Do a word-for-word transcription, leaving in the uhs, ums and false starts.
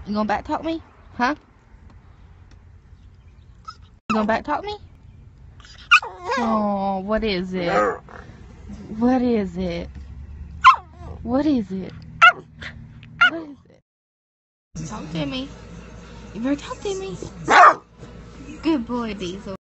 You gonna back talk me? Huh? You gonna back talk me? Oh, what is it? What is it? What is it? What is it? Talk to me. You better talk to me. Good boy, Diesel.